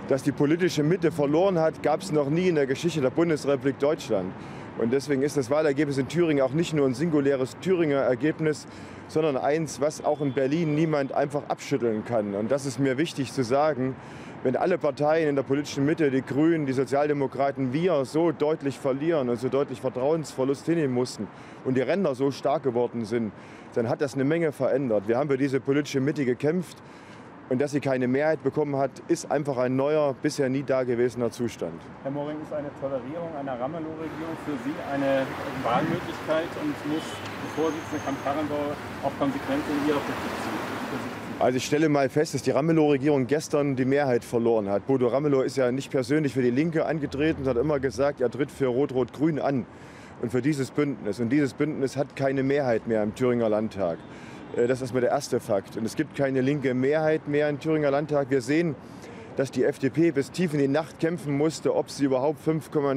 dass die politische Mitte verloren hat, gab es noch nie in der Geschichte der Bundesrepublik Deutschland. Und deswegen ist das Wahlergebnis in Thüringen auch nicht nur ein singuläres Thüringer Ergebnis, sondern eins, was auch in Berlin niemand einfach abschütteln kann. Und das ist mir wichtig zu sagen. Wenn alle Parteien in der politischen Mitte, die Grünen, die Sozialdemokraten, wir so deutlich verlieren und so deutlich Vertrauensverlust hinnehmen mussten und die Ränder so stark geworden sind, dann hat das eine Menge verändert. Wir haben für diese politische Mitte gekämpft und dass sie keine Mehrheit bekommen hat, ist einfach ein neuer, bisher nie dagewesener Zustand. Herr Moring, ist eine Tolerierung einer Ramelow-Regierung für Sie eine Wahlmöglichkeit und muss die Vorsitzende Kramp-Karrenbauer auch konsequent in ihrer Politik ziehen? Also ich stelle mal fest, dass die Ramelow-Regierung gestern die Mehrheit verloren hat. Bodo Ramelow ist ja nicht persönlich für die Linke angetreten und hat immer gesagt, er tritt für Rot-Rot-Grün an und für dieses Bündnis. Und dieses Bündnis hat keine Mehrheit mehr im Thüringer Landtag. Das ist erstmal der erste Fakt. Und es gibt keine linke Mehrheit mehr im Thüringer Landtag. Wir sehen, dass die FDP bis tief in die Nacht kämpfen musste, ob sie überhaupt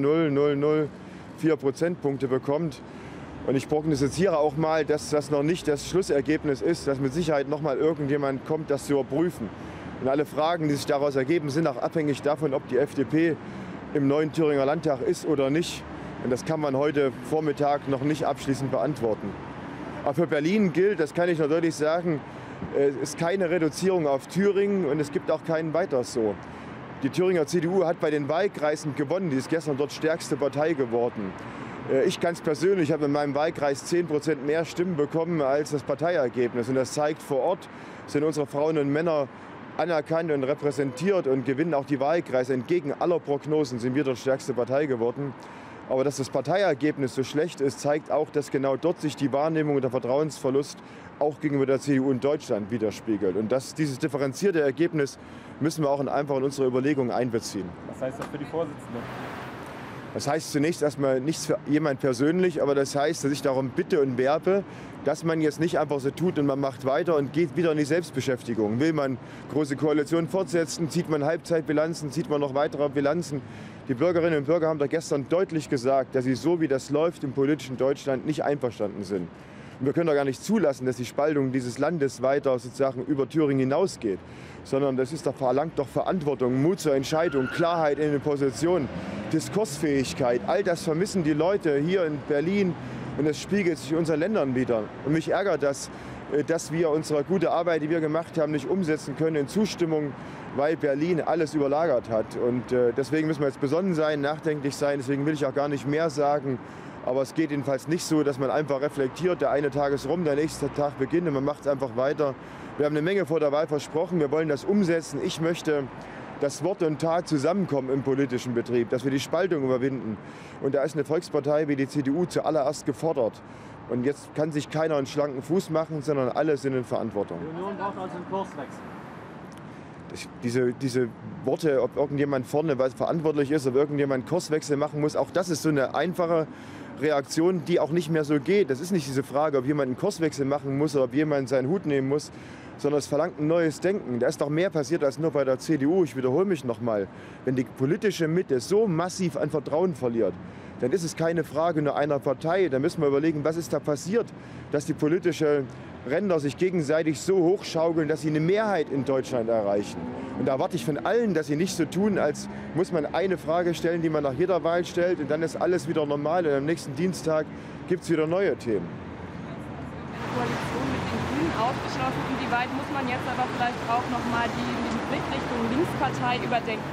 5,0004 Prozentpunkte bekommt. Und ich prognostiziere auch mal, dass das noch nicht das Schlussergebnis ist, dass mit Sicherheit noch mal irgendjemand kommt, das zu überprüfen. Und alle Fragen, die sich daraus ergeben, sind auch abhängig davon, ob die FDP im neuen Thüringer Landtag ist oder nicht. Und das kann man heute Vormittag noch nicht abschließend beantworten. Aber für Berlin gilt, das kann ich noch deutlich sagen, es ist keine Reduzierung auf Thüringen und es gibt auch keinen Weiters so. Die Thüringer CDU hat bei den Wahlkreisen gewonnen, die ist gestern dort stärkste Partei geworden. Ich ganz persönlich habe in meinem Wahlkreis 10% mehr Stimmen bekommen als das Parteiergebnis. Und das zeigt, vor Ort sind unsere Frauen und Männer anerkannt und repräsentiert und gewinnen auch die Wahlkreise. Entgegen aller Prognosen sind wir dort stärkste Partei geworden. Aber dass das Parteiergebnis so schlecht ist, zeigt auch, dass genau dort sich die Wahrnehmung und der Vertrauensverlust auch gegenüber der CDU in Deutschland widerspiegelt. Und dieses differenzierte Ergebnis müssen wir auch einfach in unsere Überlegungen einbeziehen. Was heißt das für die Vorsitzende? Das heißt zunächst erstmal nichts für jemand persönlich, aber das heißt, dass ich darum bitte und werbe, dass man jetzt nicht einfach so tut und man macht weiter und geht wieder in die Selbstbeschäftigung. Will man große Koalitionen fortsetzen, zieht man Halbzeitbilanzen, zieht man noch weitere Bilanzen. Die Bürgerinnen und Bürger haben da gestern deutlich gesagt, dass sie so, wie das läuft im politischen Deutschland, nicht einverstanden sind. Und wir können doch gar nicht zulassen, dass die Spaltung dieses Landes weiter sozusagen über Thüringen hinausgeht, sondern das ist verlangt doch Verantwortung, Mut zur Entscheidung, Klarheit in den Positionen, Diskursfähigkeit. All das vermissen die Leute hier in Berlin und das spiegelt sich in unseren Ländern wieder. Und mich ärgert das, dass wir unsere gute Arbeit, die wir gemacht haben, nicht umsetzen können in Zustimmung, weil Berlin alles überlagert hat. Und deswegen müssen wir jetzt besonnen sein, nachdenklich sein. Deswegen will ich auch gar nicht mehr sagen. Aber es geht jedenfalls nicht so, dass man einfach reflektiert, der eine Tag ist rum, der nächste Tag beginnt und man macht es einfach weiter. Wir haben eine Menge vor der Wahl versprochen, wir wollen das umsetzen. Ich möchte, dass Wort und Tat zusammenkommen im politischen Betrieb, dass wir die Spaltung überwinden. Und da ist eine Volkspartei wie die CDU zuallererst gefordert. Und jetzt kann sich keiner einen schlanken Fuß machen, sondern alle sind in Verantwortung. Die Union braucht also einen Kurswechsel. Diese Worte, ob irgendjemand vorne was verantwortlich ist, ob irgendjemand Kurswechsel machen muss, auch das ist so eine einfache Reaktion, die auch nicht mehr so geht. Das ist nicht diese Frage, ob jemand einen Kurswechsel machen muss oder ob jemand seinen Hut nehmen muss, sondern es verlangt ein neues Denken. Da ist doch mehr passiert als nur bei der CDU. Ich wiederhole mich noch mal. Wenn die politische Mitte so massiv an Vertrauen verliert, dann ist es keine Frage nur einer Partei. Da müssen wir überlegen, was ist da passiert, dass die politischen Ränder sich gegenseitig so hochschaukeln, dass sie eine Mehrheit in Deutschland erreichen. Und da erwarte ich von allen, dass sie nicht so tun, als muss man eine Frage stellen, die man nach jeder Wahl stellt und dann ist alles wieder normal und am nächsten Dienstag gibt es wieder neue Themen. Eine Koalition mit den Grünen ausgeschlossen. Inwieweit muss man jetzt aber vielleicht auch noch mal den Blick Richtung Linkspartei überdenken?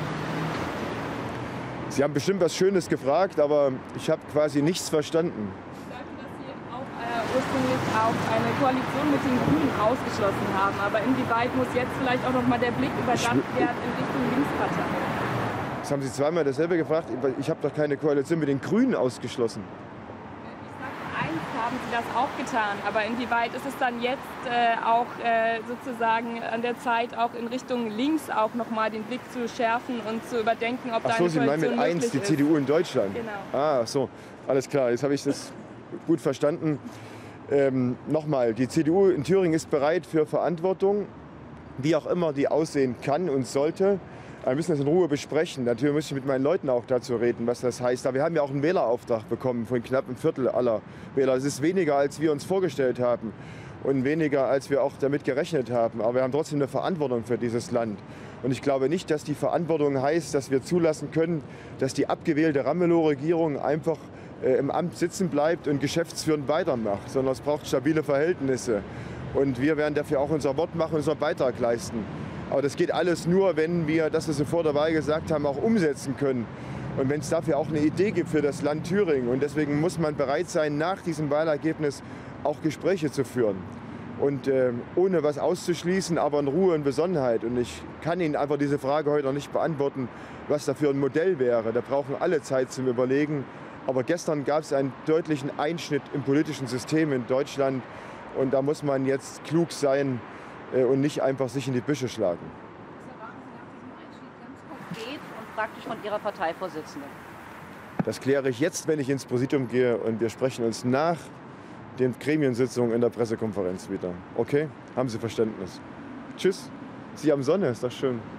Sie haben bestimmt was Schönes gefragt, aber ich habe quasi nichts verstanden. Ursprünglich auch eine Koalition mit den Grünen ausgeschlossen haben. Aber inwieweit muss jetzt vielleicht auch noch mal der Blick überdacht werden in Richtung Linkspartei? Das haben Sie zweimal dasselbe gefragt. Ich habe doch keine Koalition mit den Grünen ausgeschlossen. Ich sagte, eins haben Sie das auch getan. Aber inwieweit ist es dann jetzt auch sozusagen an der Zeit, auch in Richtung links auch noch mal den Blick zu schärfen und zu überdenken, ob da eine Koalition möglich ist? Sie meinen mit 1 die CDU in Deutschland? Genau. Ah, so. Alles klar. Jetzt habe ich das gut verstanden. Nochmal, die CDU in Thüringen ist bereit für Verantwortung, wie auch immer die aussehen kann und sollte. Wir müssen das in Ruhe besprechen. Natürlich muss ich mit meinen Leuten auch dazu reden, was das heißt. Aber wir haben ja auch einen Wählerauftrag bekommen von knapp einem Viertel aller Wähler. Es ist weniger, als wir uns vorgestellt haben und weniger, als wir auch damit gerechnet haben. Aber wir haben trotzdem eine Verantwortung für dieses Land. Und ich glaube nicht, dass die Verantwortung heißt, dass wir zulassen können, dass die abgewählte Ramelow-Regierung einfach im Amt sitzen bleibt und geschäftsführend weitermacht, sondern es braucht stabile Verhältnisse. Und wir werden dafür auch unser Wort machen, unseren Beitrag leisten. Aber das geht alles nur, wenn wir das, was wir vor der Wahl gesagt haben, auch umsetzen können. Und wenn es dafür auch eine Idee gibt für das Land Thüringen. Und deswegen muss man bereit sein, nach diesem Wahlergebnis auch Gespräche zu führen. Und ohne was auszuschließen, aber in Ruhe und Besonnenheit. Und ich kann Ihnen einfach diese Frage heute noch nicht beantworten, was da für ein Modell wäre. Da brauchen alle Zeit zum Überlegen. Aber gestern gab es einen deutlichen Einschnitt im politischen System in Deutschland. Und da muss man jetzt klug sein und nicht einfach sich in die Büsche schlagen. Was erwarten Sie nach diesem Einstieg ganz konkret und praktisch von Ihrer Parteivorsitzenden? Das kläre ich jetzt, wenn ich ins Präsidium gehe, und wir sprechen uns nach den Gremiensitzungen in der Pressekonferenz wieder. Okay? Haben Sie Verständnis? Tschüss. Sie haben Sonne, ist doch schön.